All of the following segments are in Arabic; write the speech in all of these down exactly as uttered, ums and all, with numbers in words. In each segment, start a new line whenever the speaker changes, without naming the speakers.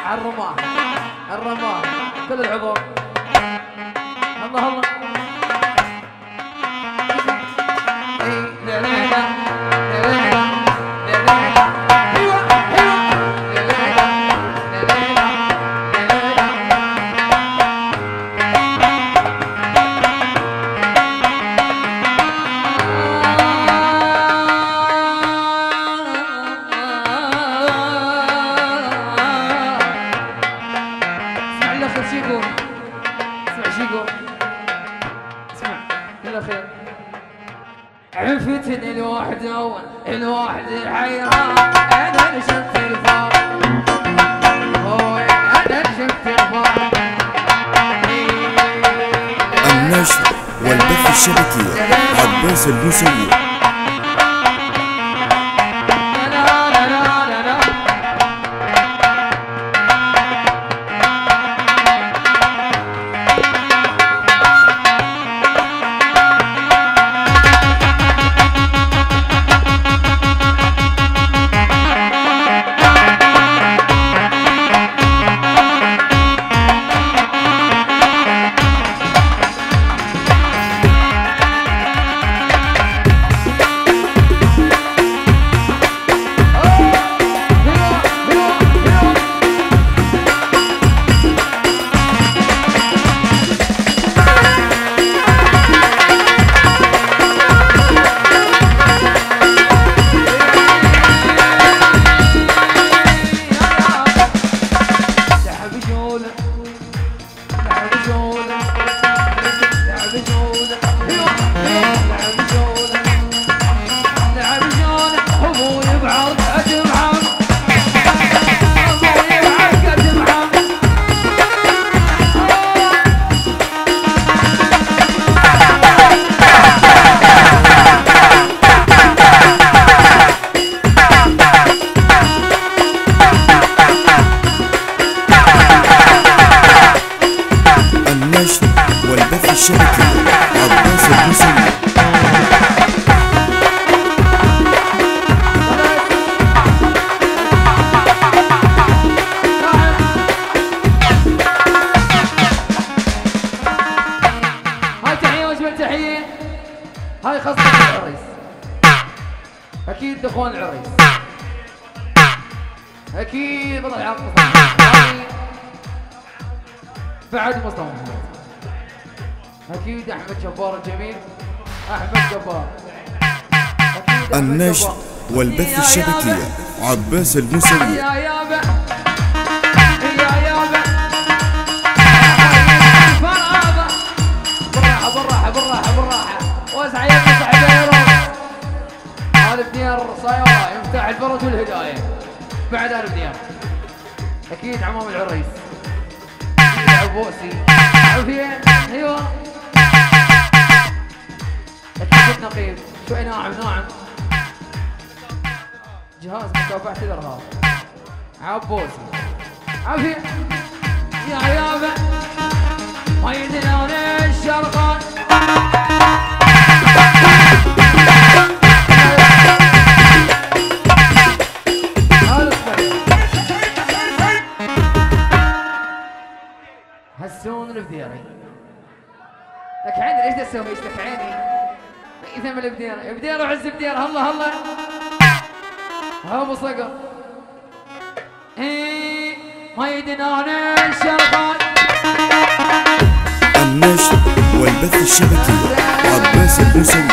الرماح الرماح كل العظام. الله الله. عفتني الوحدة الواحد حيران انا نشفت الفار انا نشفت الفار.
النشر والبث الشبكي عباس البوسيد. والبث الشبكي عباس البوسيد.
هاي تحية وجبة تحية. هاي خاصة العريس أكيد إخوان العريس أكيد بطل العقد بعد مصطفى محمد أكيد أحمد جبار الجميل أحمد جبار.
النشر والبث الشبكي عباس البوسيد.
يا يابا يا يابا فرابة بالراحة بالراحة بالراحة بالراحة واسع يا صاحبي. آل بديار صايرة يفتح الفرج والهداية بعد آل بديار أكيد عمام العريس عبوسي عافية. ايوه اكيد النقيب شوي ناعم ناعم جهاز مكافحة الارهاب عبوسي عافية. يا عيابة ما يدنون الشرقان هسون البديري لك عيني ايش تسوي ايش لك عيني اذا البديري بدير وعز بدير هلا هلا ها ابو صقر ايه ما يدنون الشرقان.
النشر والبث الشبكي عباس البوسيد.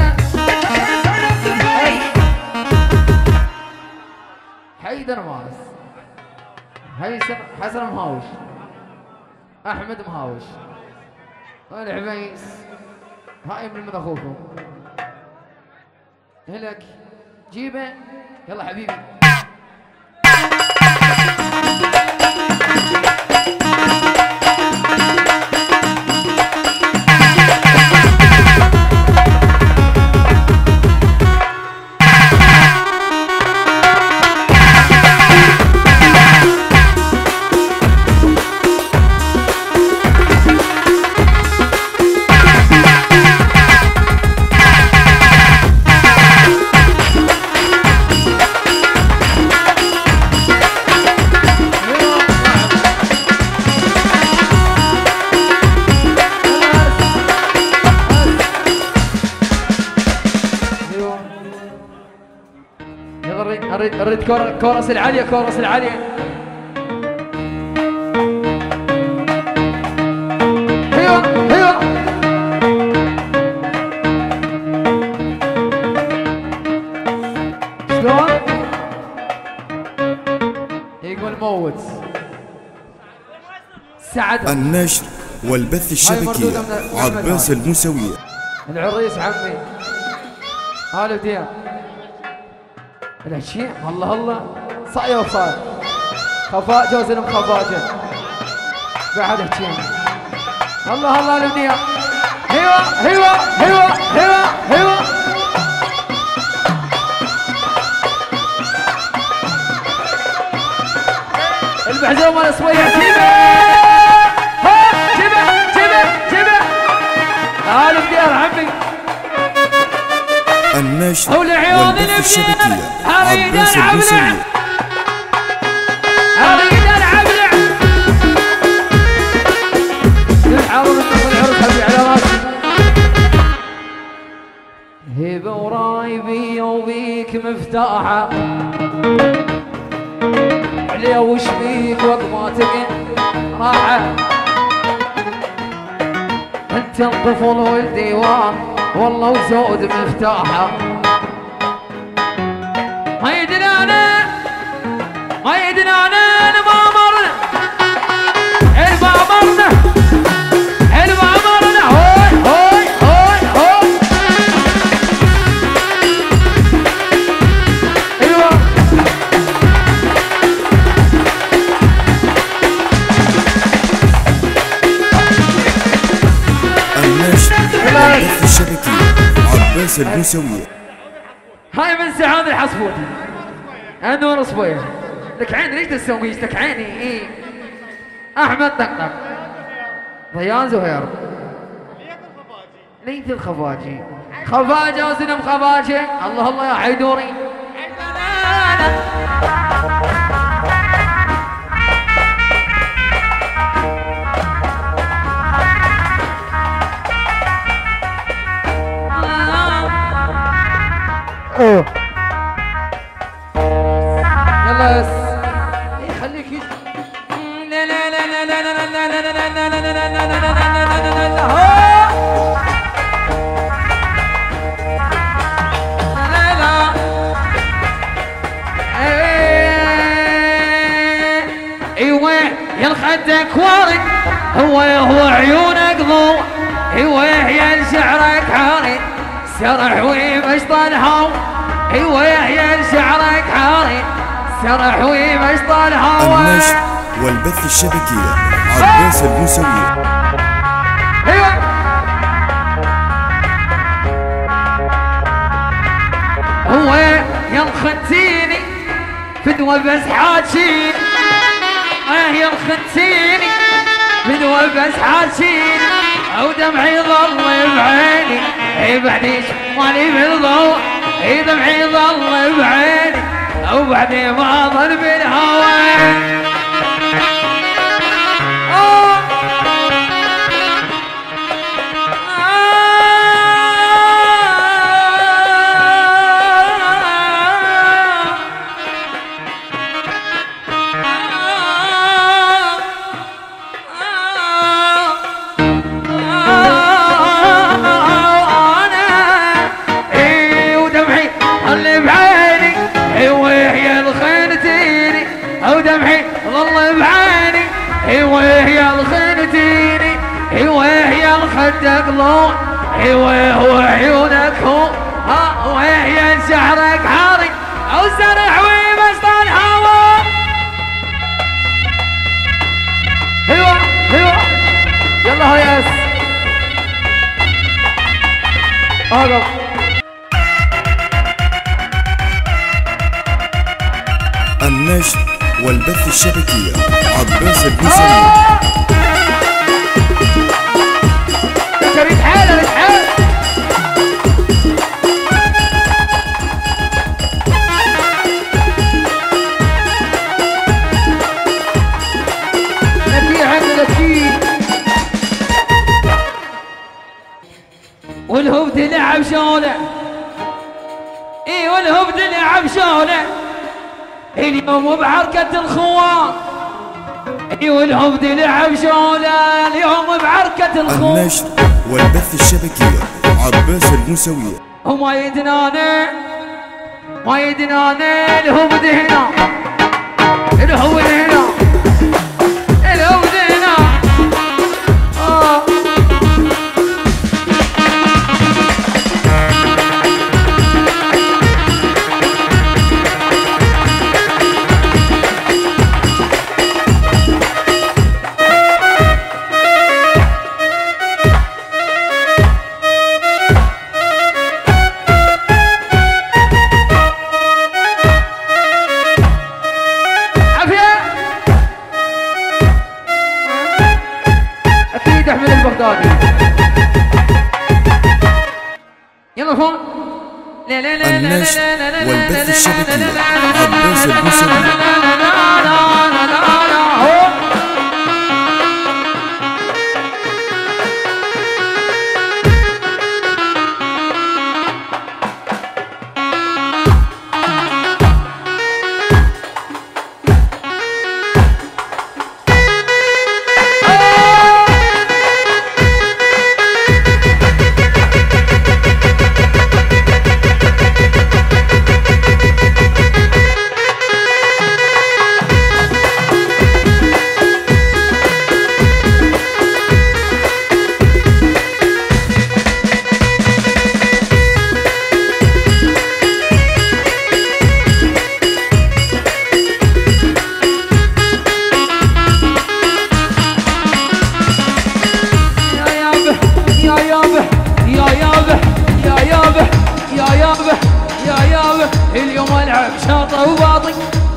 حيدر مارس هيثم حسن مهاوش احمد مهاوش العبيس هاي من اخوكم هلك جيبه يلا حبيبي. نريد كورس العالية كورس العالية. ايوه ايوه شلون؟ يقول موت سعد
النشر والبث الشبكي عباس الموسوي.
العريس عمي هلا ديان العشية الله الله صاية وصاية خفاجة وزلم خفاجة بعد هجين الله الله البنية ايوه ايوه ايوه ايوه ايوه البحزوم ولا صوية جيبه ها جيبه جيبه جيبه هلا الديار عمي
النشر والبث الشبكي عباس الموسوي.
اريد العب لعب العروس العروس حبي على راسي هبه ورايبي وبيك مفتاحه عليا وش بيك وقت ما تقن راحه انت الطفل والديوان والله وزود مفتاحه ما يدري انا ما يدري انا ما مرنا ما مرنا ما مرنا هوي هوي هوي هوي ايوه
النشر والبث الشبكي عباس الموسوي.
هاي من سعاد الحصبوتي انور صبيه لك عين ليش تسويش لك عيني ايه احمد دقدق ضيان زهير ليث الخفاجي خفاجه وزنم خفاجه الله الله يا حيدوري اوه يلا يس خليك لا لا لا لا لا لا لا لا لا لا لا لا لا لا لا ايوه يا خدك وارد هو هو عيونك ضوء ايوه يا شعرك حاري سرح ومشطن هاو ايوه يا شعرك حاري سرح ومشطن هاو.
النشر والبث الشبكي عباس الموسوي.
ايوه هو يا الخنتيني فدوى بس حاجين اه يا الخنتيني فدوى بس حاجين او دمعي ظل بعيني اي بعديش مالي بالضوء اي دمعي ظل بعيني او بعدي ما ظل بالهوى. خدك ضوء ايوه هو عيونك هو ها وهي شعرك حاري او سرح ومشطن هوا. ايوه ايوه يلا هو ياس اقف
النشر والبث الشبكي عباس الموسوي.
ريت حالة ريت حالة نبي عنا نبي والهوب تلعب شوله اي والهوب تلعب شوله اليوم بعركة الخوان والهبد لعب شوله اليوم بعركة الخوان.
النشر والبث الشبكي عباس الموسوي.
وما يدناني ما يدناني الهبد هنا الهبد هنا الهبد هنا آه. احمد البغدادي يلا فون. لا لا لا
النشر والبث الشبكي عباس الموسوي. اليوم العب شاطه وباطي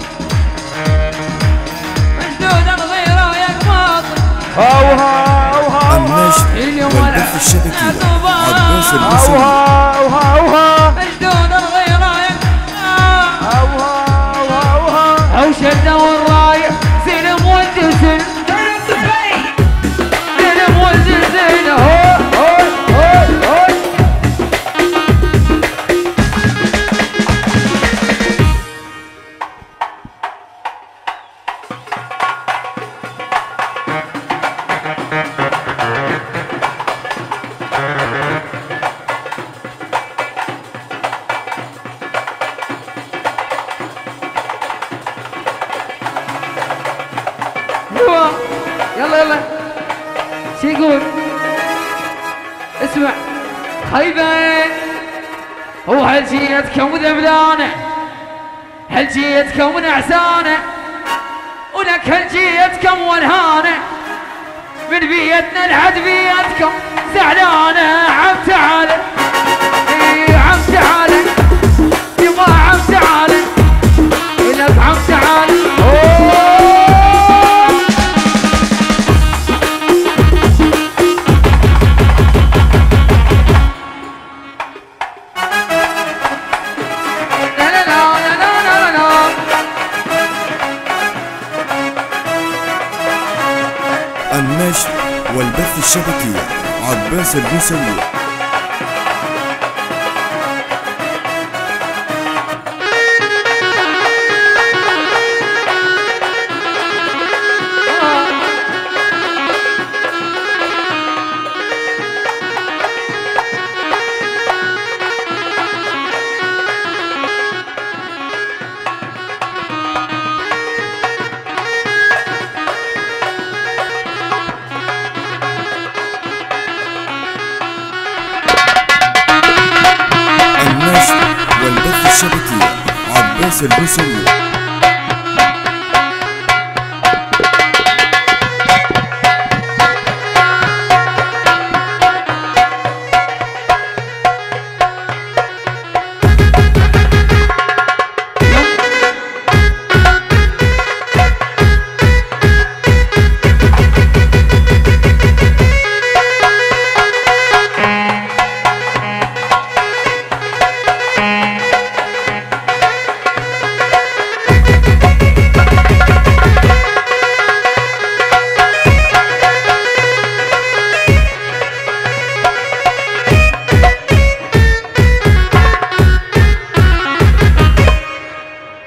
مشدود غير رايك باطي. هاوها هاوها اليوم والبث الشبكي عباس الموسوي.
هاوها مشدود غير رايك هاوها هاوها او شده والرايح سلم والزلزل سلم والزلزل هو هو هو هو. يلا يلا شو يقول؟ اسمع خيبة هو هل جيتكم ذبلانة هل جيتكم نعسانة ولك هل جيتكم ونهانة من بيتنا لحد بيتكم زعلانة. عم تعالى اي عم تعالى يما عم تعالى لك عم تعالى.
النشر والبث الشبكي عباس الموسوي. والبث الشبكي عباس الموسوي.